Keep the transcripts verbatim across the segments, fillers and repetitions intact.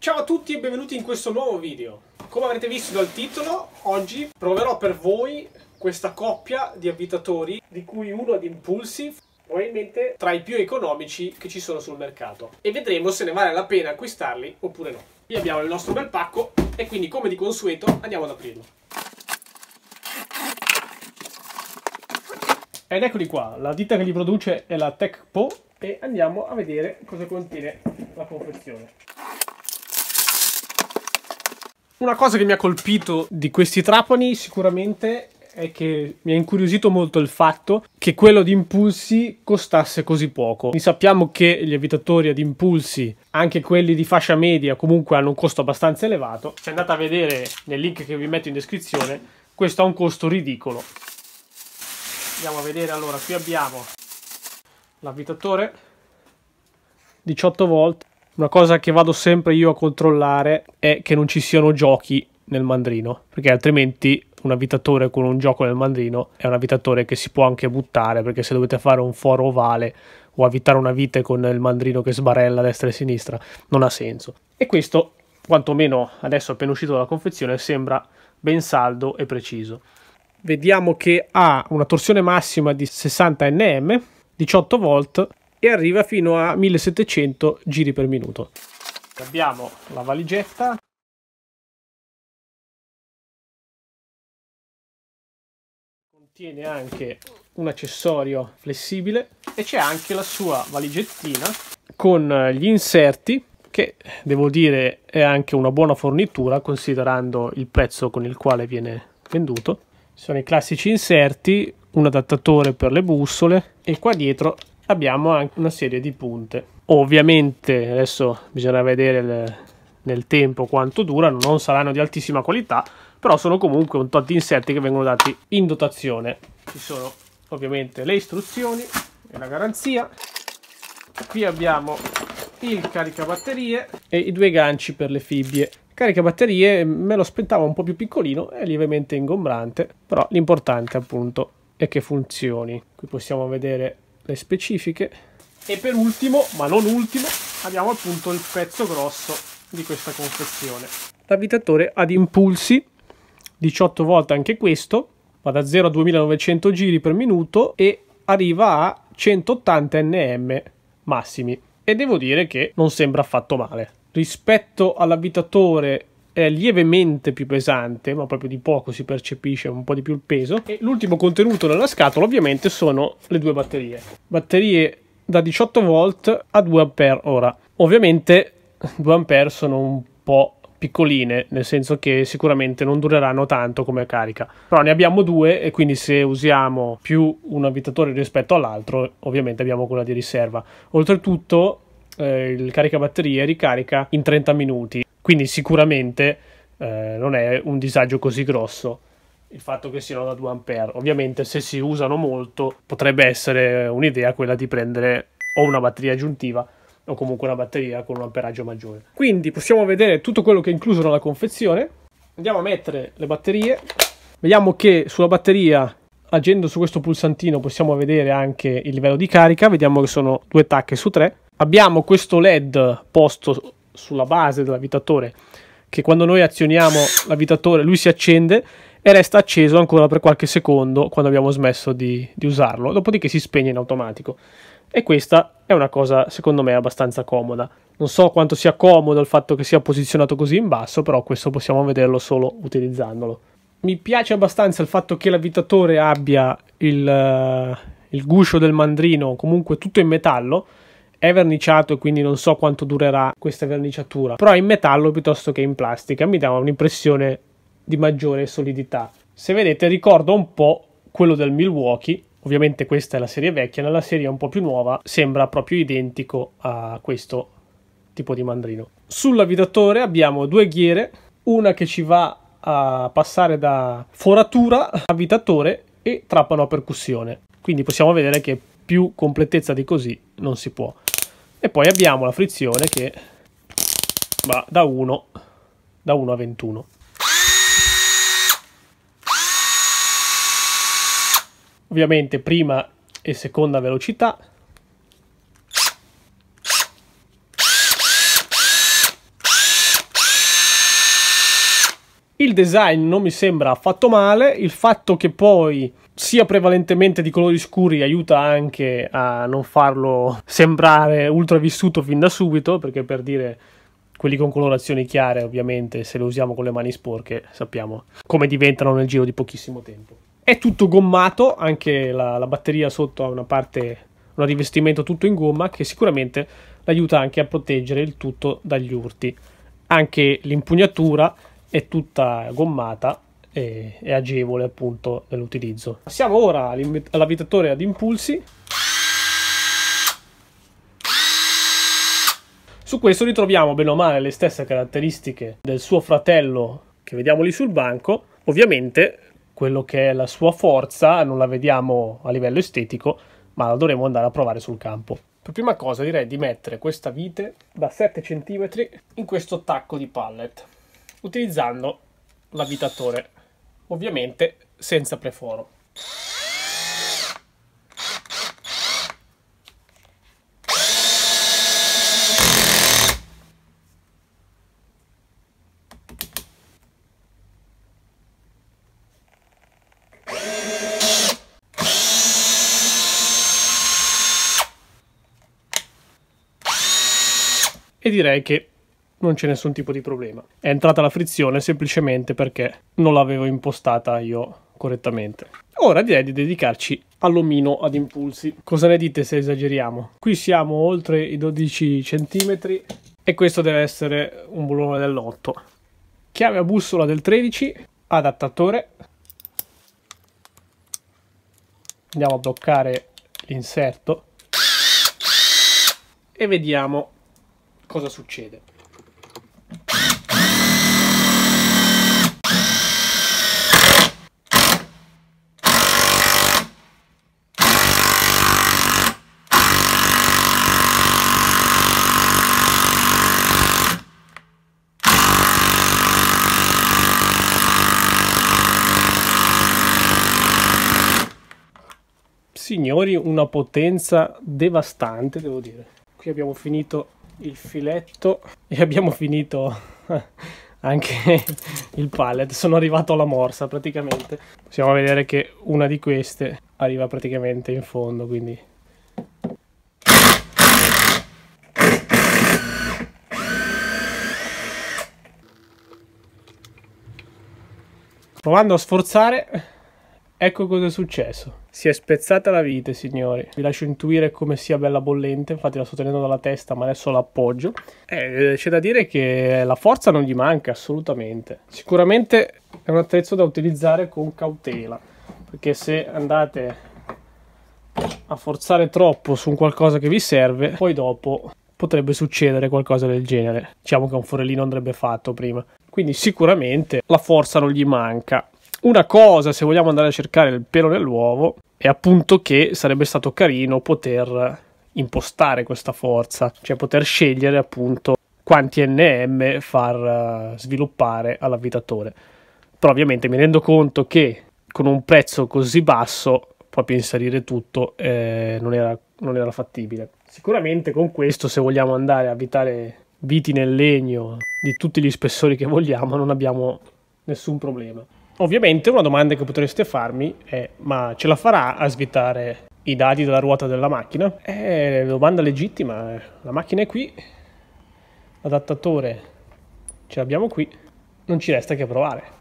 Ciao a tutti e benvenuti in questo nuovo video. Come avrete visto dal titolo, oggi proverò per voi questa coppia di avvitatori, di cui uno ad impulsi, probabilmente tra i più economici che ci sono sul mercato, e vedremo se ne vale la pena acquistarli oppure no. Qui abbiamo il nostro bel pacco e quindi, come di consueto, andiamo ad aprirlo. Ed eccoli qua, la ditta che li produce è la Tecpo e andiamo a vedere cosa contiene la confezione. Una cosa che mi ha colpito di questi trapani sicuramente è che mi ha incuriosito molto il fatto che quello di impulsi costasse così poco. Sappiamo che gli avvitatori ad impulsi, anche quelli di fascia media, comunque hanno un costo abbastanza elevato. Se andate a vedere nel link che vi metto in descrizione, questo ha un costo ridicolo. Andiamo a vedere, allora, qui abbiamo l'avvitatore diciotto volt. Una cosa che vado sempre io a controllare è che non ci siano giochi nel mandrino, perché altrimenti un avvitatore con un gioco nel mandrino è un avvitatore che si può anche buttare, perché se dovete fare un foro ovale o avvitare una vite con il mandrino che sbarella a destra e a sinistra non ha senso. E questo, quantomeno adesso appena uscito dalla confezione, sembra ben saldo e preciso. Vediamo che ha una torsione massima di sessanta nm, diciotto volt e arriva fino a millesettecento giri per minuto. Abbiamo la valigetta. Contiene anche un accessorio flessibile e c'è anche la sua valigettina con gli inserti, che devo dire è anche una buona fornitura considerando il prezzo con il quale viene venduto. Sono i classici inserti, un adattatore per le bussole e qua dietro abbiamo anche una serie di punte. Ovviamente adesso bisogna vedere le, nel tempo quanto durano, non saranno di altissima qualità, però sono comunque un tot di inserti che vengono dati in dotazione. Ci sono ovviamente le istruzioni e la garanzia. Qui abbiamo il caricabatterie e i due ganci per le fibbie. Caricabatterie me lo aspettavo un po' più piccolino, è lievemente ingombrante, però l'importante appunto è che funzioni. Qui possiamo vedere le specifiche e per ultimo, ma non ultimo, abbiamo appunto il pezzo grosso di questa confezione. L'avvitatore ad impulsi, diciotto volt anche questo, va da zero a duemilanovecento giri per minuto e arriva a centottanta nm massimi, e devo dire che non sembra affatto male. Rispetto all'avvitatore è lievemente più pesante, ma proprio di poco si percepisce un po' di più il peso. E l'ultimo contenuto nella scatola ovviamente sono le due batterie. Batterie da diciotto volt a due ampere ora. Ovviamente due ampere sono un po' piccoline, nel senso che sicuramente non dureranno tanto come carica. Però ne abbiamo due e quindi se usiamo più un avvitatore rispetto all'altro, ovviamente abbiamo quella di riserva. Oltretutto eh, il caricabatterie ricarica in trenta minuti. Quindi sicuramente eh, non è un disagio così grosso il fatto che siano da due ampere. Ovviamente se si usano molto potrebbe essere un'idea quella di prendere o una batteria aggiuntiva o comunque una batteria con un amperaggio maggiore. Quindi possiamo vedere tutto quello che è incluso nella confezione. Andiamo a mettere le batterie. Vediamo che sulla batteria, agendo su questo pulsantino, possiamo vedere anche il livello di carica. Vediamo che sono due tacche su tre. Abbiamo questo L E D posto sulla base dell'avvitatore che quando noi azioniamo l'avvitatore lui si accende e resta acceso ancora per qualche secondo quando abbiamo smesso di, di usarlo, dopodiché si spegne in automatico. E questa è una cosa secondo me abbastanza comoda. Non so quanto sia comodo il fatto che sia posizionato così in basso, però questo possiamo vederlo solo utilizzandolo. Mi piace abbastanza il fatto che l'avvitatore abbia il, il guscio del mandrino comunque tutto in metallo. È verniciato e quindi non so quanto durerà questa verniciatura, però è in metallo piuttosto che in plastica, mi dà un'impressione di maggiore solidità. Se vedete ricorda un po' quello del Milwaukee, ovviamente questa è la serie vecchia, nella serie un po' più nuova sembra proprio identico a questo tipo di mandrino. Sull'avvitatore abbiamo due ghiere, una che ci va a passare da foratura, avvitatore e trapano a percussione, quindi possiamo vedere che più completezza di così non si può. E poi abbiamo la frizione che va da uno a ventuno. Ovviamente prima e seconda velocità. Il design non mi sembra affatto male, il fatto che poi sia prevalentemente di colori scuri aiuta anche a non farlo sembrare ultra vissuto fin da subito, perché per dire quelli con colorazioni chiare ovviamente se le usiamo con le mani sporche sappiamo come diventano nel giro di pochissimo tempo. È tutto gommato, anche la, la batteria sotto ha una parte, un rivestimento tutto in gomma che sicuramente l'aiuta anche a proteggere il tutto dagli urti. Anche l'impugnatura è tutta gommata e è agevole appunto nell'utilizzo. Passiamo ora all'avvitatore ad impulsi. Su questo ritroviamo bene o male le stesse caratteristiche del suo fratello che vediamo lì sul banco. Ovviamente quello che è la sua forza non la vediamo a livello estetico, ma la dovremo andare a provare sul campo. Per prima cosa direi di mettere questa vite da sette centimetri in questo tacco di pallet, utilizzando l'avvitatore, ovviamente senza preforo. E direi che non c'è nessun tipo di problema. È entrata la frizione semplicemente perché non l'avevo impostata io correttamente. Ora direi di dedicarci all'omino ad impulsi. Cosa ne dite se esageriamo? Qui siamo oltre i dodici centimetri e questo deve essere un bullone dell'otto. Chiave a bussola del tredici, adattatore. Andiamo a bloccare l'inserto e vediamo cosa succede. Signori, una potenza devastante, devo dire. Qui abbiamo finito il filetto e abbiamo finito anche il pallet. Sono arrivato alla morsa praticamente. Possiamo vedere che una di queste arriva praticamente in fondo, quindi provando a sforzare, ecco cosa è successo. Si è spezzata la vite, signori. Vi lascio intuire come sia bella bollente, infatti la sto tenendo dalla testa, ma adesso l'appoggio. Eh, c'è da dire che la forza non gli manca assolutamente. Sicuramente è un attrezzo da utilizzare con cautela, perché se andate a forzare troppo su un qualcosa che vi serve, poi dopo potrebbe succedere qualcosa del genere. Diciamo che un forellino andrebbe fatto prima. Quindi sicuramente la forza non gli manca. Una cosa, se vogliamo andare a cercare il pelo nell'uovo, è appunto che sarebbe stato carino poter impostare questa forza, cioè poter scegliere appunto quanti N M far sviluppare all'avvitatore. Però ovviamente mi rendo conto che con un prezzo così basso proprio inserire tutto eh, non era, non era fattibile. Sicuramente con questo, se vogliamo andare a avvitare viti nel legno di tutti gli spessori che vogliamo, non abbiamo nessun problema. Ovviamente una domanda che potreste farmi è: ma ce la farà a svitare i dadi della ruota della macchina? È una domanda legittima. La macchina è qui, l'adattatore ce l'abbiamo qui, non ci resta che provare.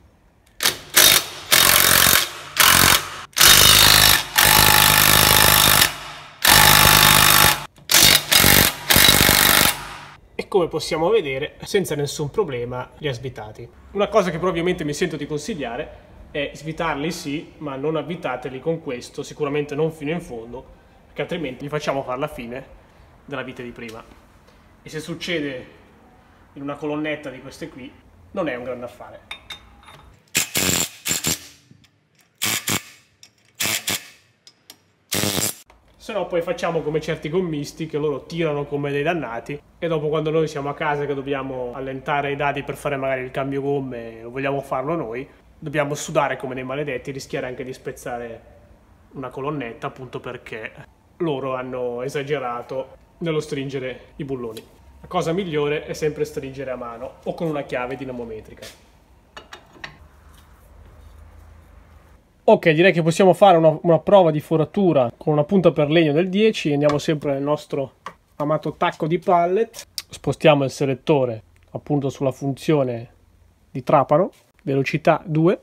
E come possiamo vedere, senza nessun problema li ha svitati. Una cosa che però ovviamente mi sento di consigliare è svitarli sì, ma non avvitateli con questo, sicuramente non fino in fondo, perché altrimenti gli facciamo fare la fine della vite di prima. E se succede in una colonnetta di queste qui, non è un grande affare. Se no poi facciamo come certi gommisti che loro tirano come dei dannati e dopo, quando noi siamo a casa che dobbiamo allentare i dadi per fare magari il cambio gomme o vogliamo farlo noi, dobbiamo sudare come dei maledetti e rischiare anche di spezzare una colonnetta, appunto perché loro hanno esagerato nello stringere i bulloni. La cosa migliore è sempre stringere a mano o con una chiave dinamometrica. Ok, direi che possiamo fare una, una prova di foratura con una punta per legno del dieci. Andiamo sempre nel nostro amato tacco di pallet. Spostiamo il selettore appunto sulla funzione di trapano, velocità due.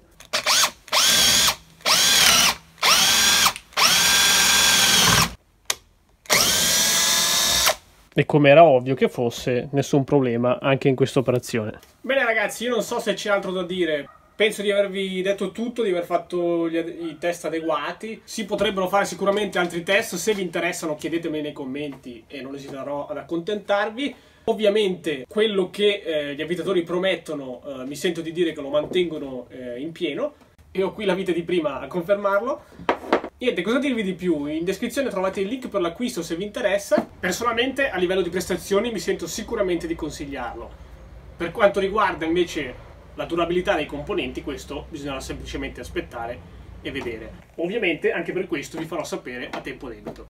E come era ovvio che fosse, nessun problema anche in questa operazione. Bene ragazzi, io non so se c'è altro da dire. Penso di avervi detto tutto, di aver fatto gli, i test adeguati. Si potrebbero fare sicuramente altri test, se vi interessano chiedetemeli nei commenti e non esiterò ad accontentarvi. Ovviamente quello che eh, gli avvitatori promettono eh, mi sento di dire che lo mantengono eh, in pieno, e ho qui la vite di prima a confermarlo. Niente, cosa dirvi di più? In descrizione trovate il link per l'acquisto se vi interessa. Personalmente a livello di prestazioni mi sento sicuramente di consigliarlo. Per quanto riguarda invece la durabilità dei componenti, questo bisognerà semplicemente aspettare e vedere. Ovviamente anche per questo vi farò sapere a tempo debito.